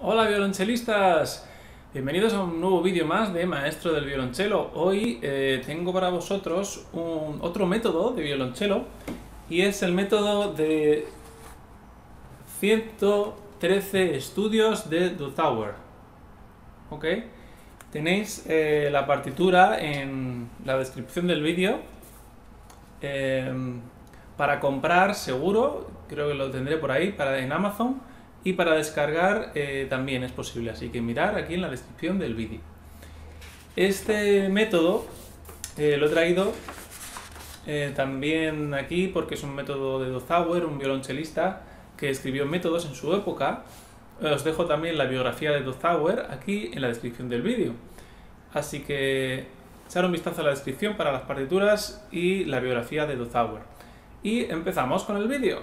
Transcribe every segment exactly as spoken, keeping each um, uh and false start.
Hola violonchelistas, bienvenidos a un nuevo vídeo más de Maestro del Violonchelo. Hoy eh, tengo para vosotros un, otro método de violonchelo y es el método de ciento trece estudios de Duthauer. ¿Ok? Tenéis eh, la partitura en la descripción del vídeo. Eh, para comprar seguro, creo que lo tendré por ahí, para, en Amazon. Y para descargar eh, también es posible, así que mirad aquí en la descripción del vídeo. Este método eh, lo he traído eh, también aquí porque es un método de Duthauer, un violonchelista que escribió métodos en su época. Os dejo también la biografía de Duthauer aquí en la descripción del vídeo. Así que echar un vistazo a la descripción para las partituras y la biografía de Duthauer. Y empezamos con el vídeo.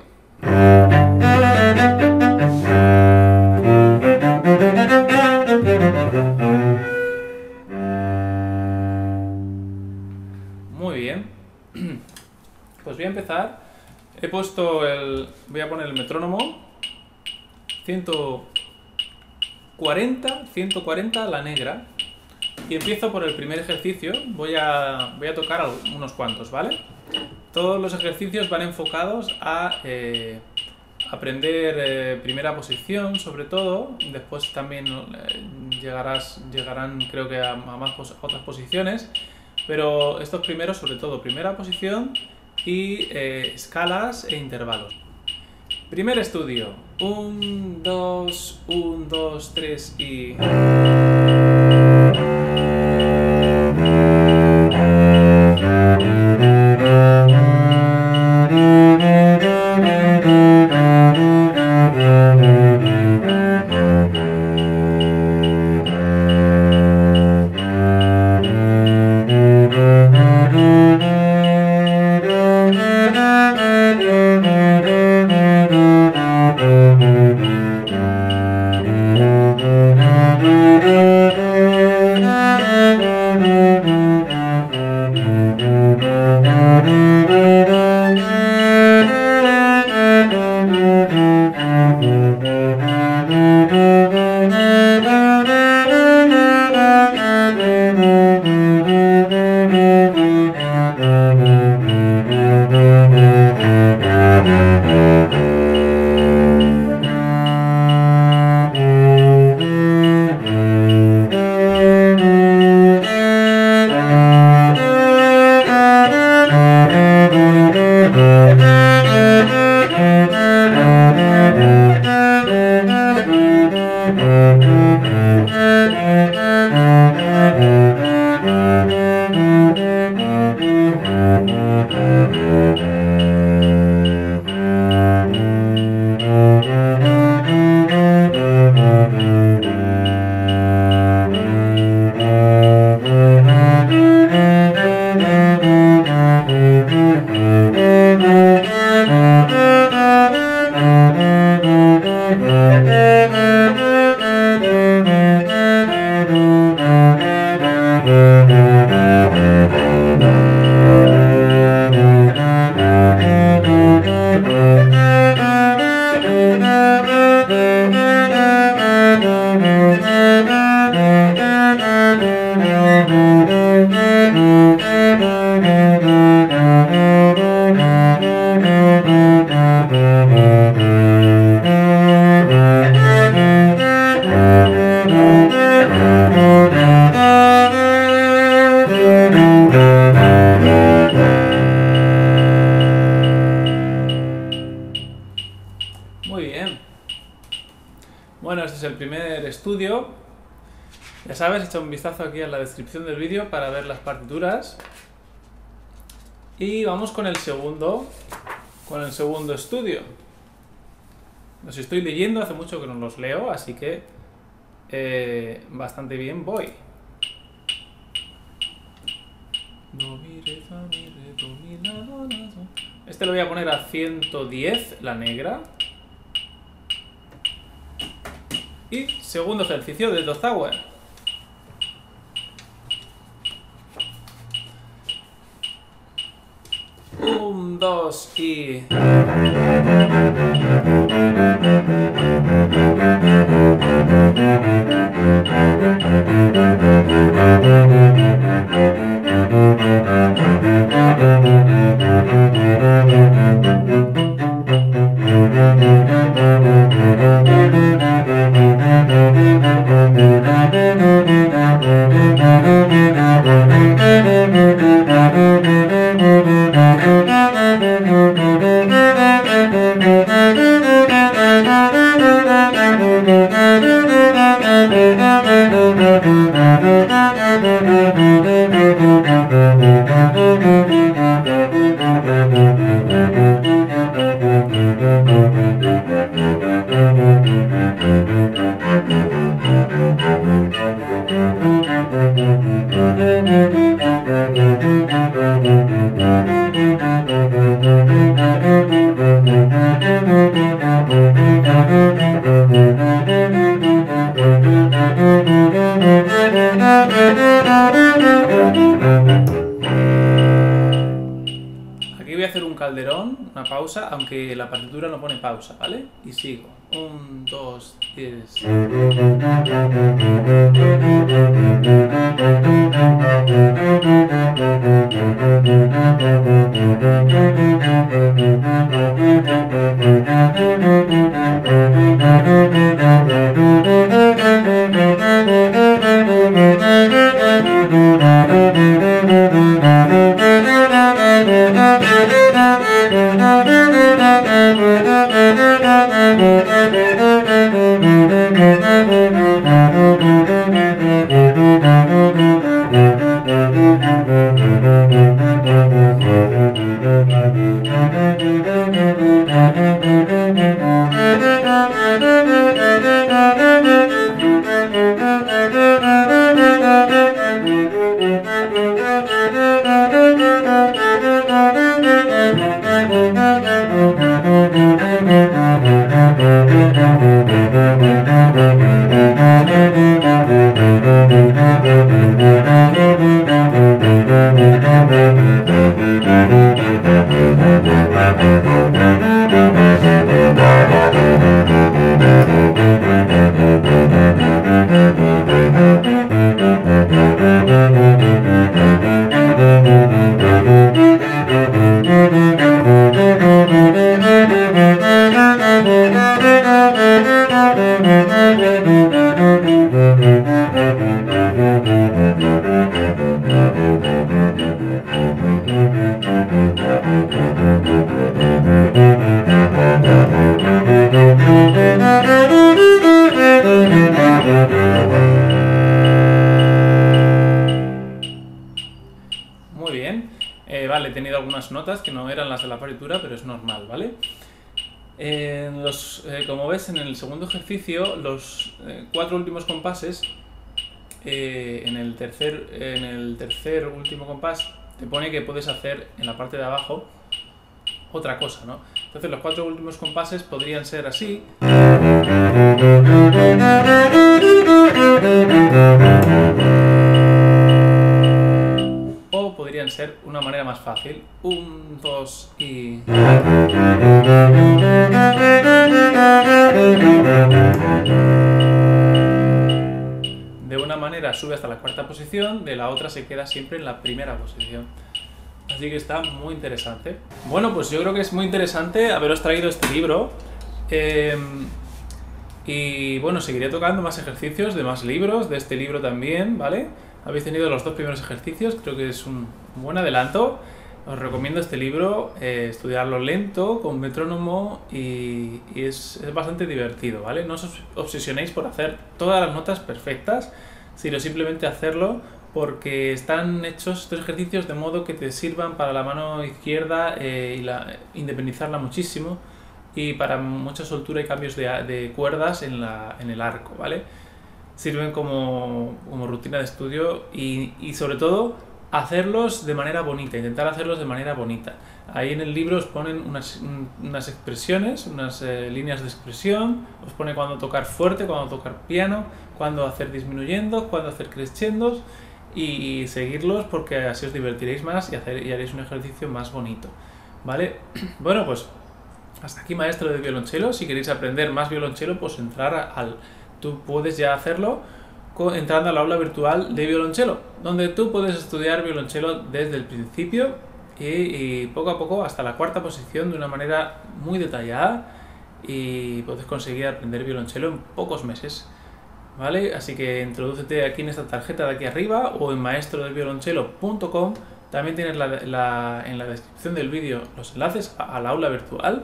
Muy bien, pues voy a empezar. He puesto el... voy a poner el metrónomo ciento cuarenta, ciento cuarenta la negra y empiezo por el primer ejercicio. Voy a, voy a tocar unos cuantos, ¿vale? Todos los ejercicios van enfocados a eh, aprender eh, primera posición, sobre todo. Después también eh, llegarás, llegarán, creo que a, a más pos otras posiciones. Pero estos primeros, sobre todo, primera posición y eh, escalas e intervalos. Primer estudio. Un, dos, un, dos, tres y... Muy bien. Bueno, este es el primer estudio. Ya sabes, echa un vistazo aquí a la descripción del vídeo para ver las partituras. Y vamos con el segundo, con el segundo estudio. Los estoy leyendo, hace mucho que no los leo, así que eh, bastante bien voy. Este lo voy a poner a ciento diez, la negra. Y segundo ejercicio de Duthauer. Un, dos y... una pausa, aunque la partitura no pone pausa, ¿vale? Y sigo. Un, dos, tres. Muy bien, eh, vale, he tenido algunas notas que no eran las de la partitura, pero es normal, ¿vale? Eh, los, eh, como ves en el segundo ejercicio, los eh, cuatro últimos compases, eh, en, el tercer, en el tercer último compás, te pone que puedes hacer en la parte de abajo otra cosa, ¿no? Entonces los cuatro últimos compases podrían ser así. O podrían ser una manera más fácil. Un, dos y... De una manera sube hasta la cuarta posición, de la otra se queda siempre en la primera posición. Así que está muy interesante. Bueno, pues yo creo que es muy interesante haberos traído este libro. Eh, y bueno, seguiré tocando más ejercicios de más libros, de este libro también, ¿vale? Habéis tenido los dos primeros ejercicios, creo que es un buen adelanto. Os recomiendo este libro, eh, estudiarlo lento, con metrónomo y, y es, es bastante divertido, ¿vale? No os obsesionéis por hacer todas las notas perfectas, sino simplemente hacerlo porque están hechos estos ejercicios de modo que te sirvan para la mano izquierda eh, y la, independizarla muchísimo y para mucha soltura y cambios de, de cuerdas en, la, en el arco, ¿vale? Sirven como, como rutina de estudio y, y sobre todo hacerlos de manera bonita, intentar hacerlos de manera bonita. Ahí en el libro os ponen unas, unas expresiones, unas eh, líneas de expresión, os pone cuándo tocar fuerte, cuándo tocar piano, cuándo hacer disminuyendo, cuándo hacer crescendos y seguirlos porque así os divertiréis más y, hacer, y haréis un ejercicio más bonito, ¿vale? Bueno, pues hasta aquí maestro de violonchelo. Si queréis aprender más violonchelo, pues entrar al... Tú puedes ya hacerlo entrando al aula virtual de violonchelo, donde tú puedes estudiar violonchelo desde el principio y, y poco a poco hasta la cuarta posición de una manera muy detallada y puedes conseguir aprender violonchelo en pocos meses, ¿vale? Así que introdúcete aquí en esta tarjeta de aquí arriba o en maestro del violonchelo punto com. También tienes la, la, en la descripción del vídeo los enlaces al aula virtual.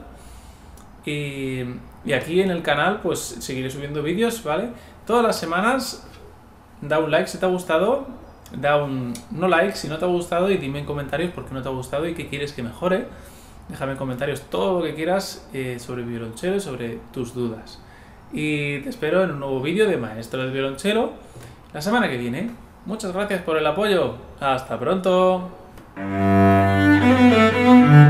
Y, y aquí en el canal pues seguiré subiendo vídeos, ¿vale? Todas las semanas. Da un like si te ha gustado, da un no like si no te ha gustado y dime en comentarios por qué no te ha gustado y qué quieres que mejore. Déjame en comentarios todo lo que quieras eh, sobre violonchelo y sobre tus dudas. Y te espero en un nuevo vídeo de Maestro del Violonchelo la semana que viene. Muchas gracias por el apoyo. Hasta pronto.